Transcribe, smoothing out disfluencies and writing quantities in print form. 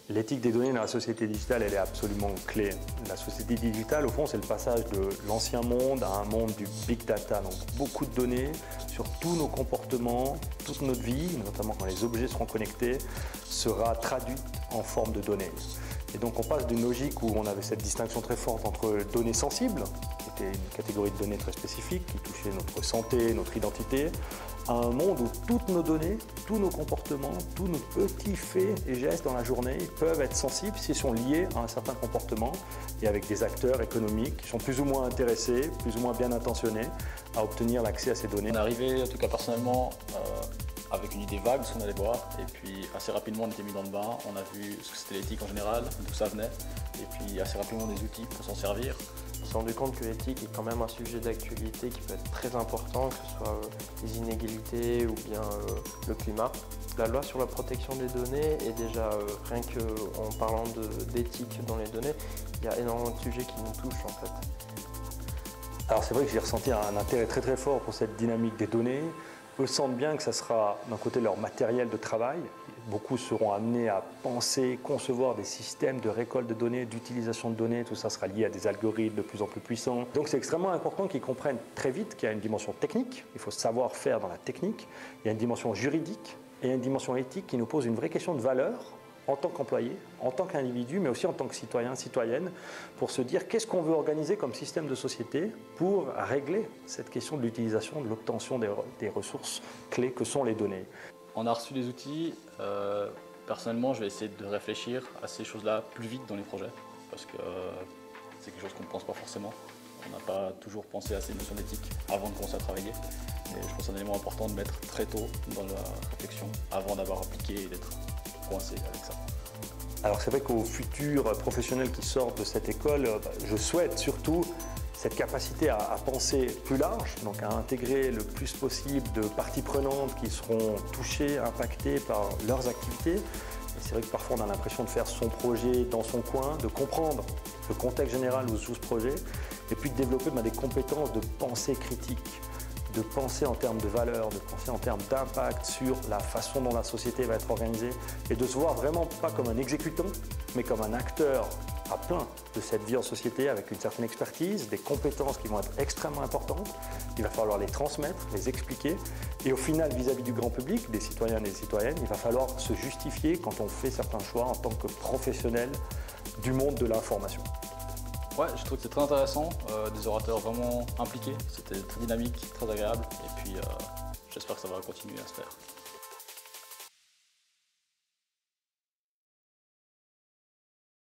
L'éthique des données dans la société digitale, elle est absolument clé. La société digitale, au fond, c'est le passage de l'ancien monde à un monde du big data. Donc beaucoup de données sur tous nos comportements, toute notre vie, notamment quand les objets seront connectés, sera traduite en forme de données. Et donc on passe d'une logique où on avait cette distinction très forte entre données sensibles, qui était une catégorie de données très spécifique, qui touchait notre santé, notre identité, à un monde où toutes nos données, tous nos comportements, tous nos petits faits et gestes dans la journée peuvent être sensibles s'ils sont liés à un certain comportement et avec des acteurs économiques qui sont plus ou moins intéressés, plus ou moins bien intentionnés à obtenir l'accès à ces données. On est arrivé, en tout cas personnellement, avec une idée vague de ce qu'on allait voir, et puis assez rapidement on était mis dans le bain, on a vu ce que c'était l'éthique en général, d'où ça venait, et puis assez rapidement des outils pour s'en servir. On s'est rendu compte que l'éthique est quand même un sujet d'actualité qui peut être très important, que ce soit les inégalités ou bien le climat. La loi sur la protection des données est déjà, rien qu'en parlant d'éthique dans les données, il y a énormément de sujets qui nous touchent en fait. Alors c'est vrai que j'ai ressenti un intérêt très très fort pour cette dynamique des données. Eux sentent bien que ça sera d'un côté leur matériel de travail. Beaucoup seront amenés à penser, concevoir des systèmes de récolte de données, d'utilisation de données. Tout ça sera lié à des algorithmes de plus en plus puissants. Donc c'est extrêmement important qu'ils comprennent très vite qu'il y a une dimension technique. Il faut savoir faire dans la technique. Il y a une dimension juridique et une dimension éthique qui nous pose une vraie question de valeur en tant qu'employé, en tant qu'individu, mais aussi en tant que citoyen, citoyenne, pour se dire qu'est-ce qu'on veut organiser comme système de société pour régler cette question de l'utilisation, de l'obtention des ressources clés que sont les données. On a reçu des outils. Personnellement, je vais essayer de réfléchir à ces choses-là plus vite dans les projets, parce que c'est quelque chose qu'on ne pense pas forcément. On n'a pas toujours pensé à ces notions d'éthique avant de commencer à travailler. Et je pense que c'est un élément important de mettre très tôt dans la réflexion, avant d'avoir appliqué et d'être coincé avec ça. Alors c'est vrai qu'aux futurs professionnels qui sortent de cette école, je souhaite surtout cette capacité à penser plus large, donc à intégrer le plus possible de parties prenantes qui seront touchées, impactées par leurs activités. Et c'est vrai que parfois on a l'impression de faire son projet dans son coin, de comprendre le contexte général où se joue ce projet, et puis de développer des compétences de pensée critique, de penser en termes de valeur, de penser en termes d'impact sur la façon dont la société va être organisée, et de se voir vraiment pas comme un exécutant, mais comme un acteur à plein de cette vie en société avec une certaine expertise, des compétences qui vont être extrêmement importantes. Il va falloir les transmettre, les expliquer, et au final, vis-à-vis du grand public, des citoyens et des citoyennes, il va falloir se justifier quand on fait certains choix en tant que professionnel du monde de l'information. Ouais, je trouve que c'est très intéressant, des orateurs vraiment impliqués, c'était très dynamique, très agréable, et puis j'espère que ça va continuer à se faire.